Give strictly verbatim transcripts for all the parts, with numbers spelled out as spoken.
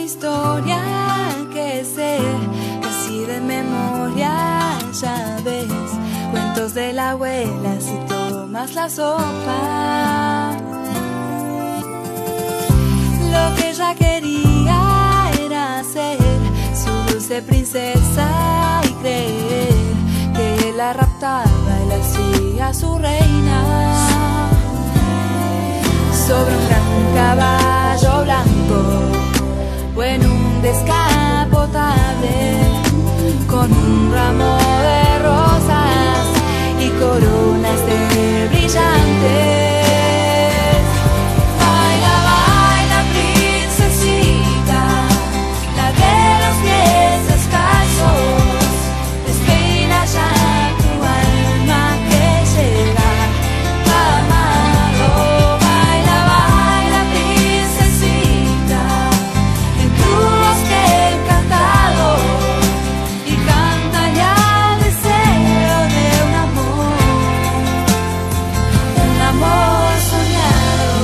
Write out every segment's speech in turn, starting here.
historia que sé así de memoria, ya ves, cuentos de la abuela si tomas la sopa. Lo que ella quería era ser su dulce princesa y creer que él la raptaba y la hacía su reina. Sobre un gran caballo blanco o en un descapotable, con un ramo de rosas y coronas de brillantes. Baila, baila, princesita, la de los pies descalzos, despeina ya tu alma que llega amado. Baila, baila, princesita, en tu bosque encantado, y cántale al deseo de un amor, un amor soñado.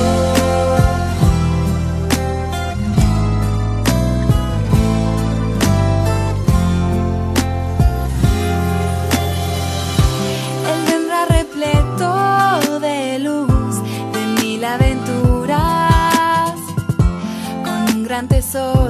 Él vendrá repleto de luz, de mil aventuras, con un gran tesoro